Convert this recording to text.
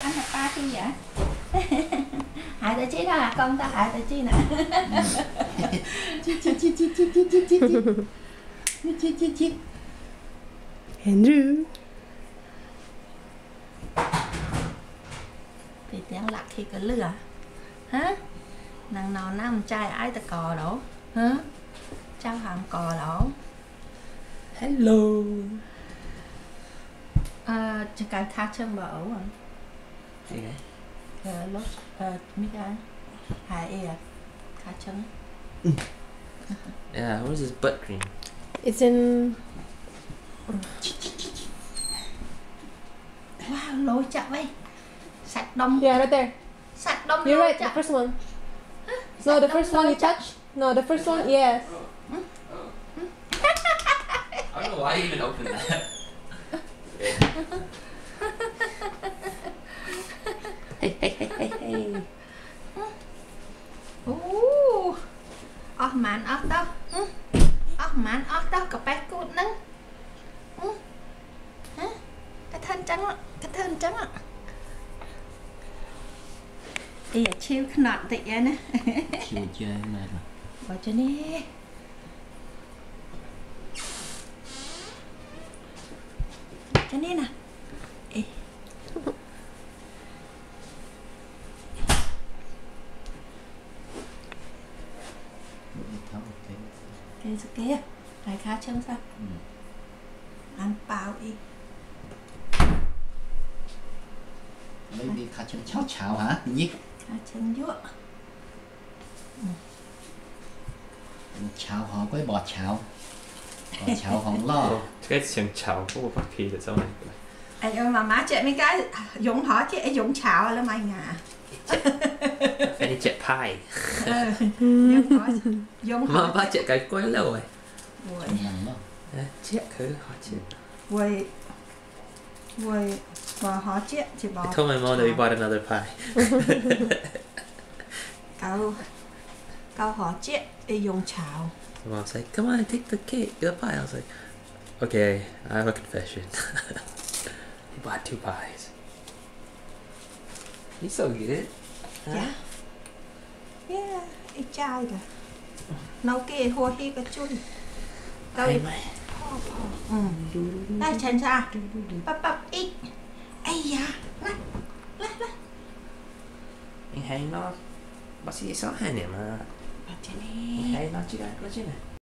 ăn hạt ba chi vậy? Hại tới chi đó à? Con ta hại tới chi nè. Chít. Andrew. Thì tiếng lạc khi cái lửa. Hả? Nàng nào nam trai ai ta cò đâu? Hả? Trao hàng cò đâu? Hello. Chỉ cần khá chân bảo ấu à? Okay. Lúc mấy cái hại à? Khá chân. Yeah, what is this butt cream? It's in. Wow, lôi chậm vậy. Sạch đông. Yeah, right there. Sạch đông. You're right. The first one. No, the first one you touch. No, the first one. Yes. I don't know why you even opened that. Hey. Man off đâu. Man off đâu. Cặp bát cút nâng. Cái thân trắng ạ. Ý là chiêu nọt tị vậy nè. Chiều chơi mệt rồi. Bỏ cho nè. Cho nè nè. Ê. Cái kia. Cái khá chân sao? Ăn bao đi. Lấy đi khá chân cháo hả? Nhích. Khá chân dụa. Cháo họ quấy bọt cháo. Bọt cháo hỏng lo. Cái chân chảo của một phát kỳ ở sau này. Anh ơi mà má chạy mấy cái dùng họ chứ ấy dùng chảo lắm anh à. Phải đi chạy pie. Dùng Mà họ. ba chạy cái quay lâu rồi. Chạy cứ họ chạy. Rồi bỏ họ chết chỉ bỏ. I told my mom that we bought another pie. Câu họ chết để dùng chảo. My mom's like, come on, take the cake, the pie. I was like, okay, I have a confession. He bought 2 pies. He's so good. Yeah. Yeah, ít chai rồi. Nấu kia hôi hi cái chun. Đây. Đây chân sao? Bắp ít. Ây da. Lên. Anh hay nó bác sĩ sót hai niệm mà. Bác chị nè. Hay nó chứ đây, nó chứ này.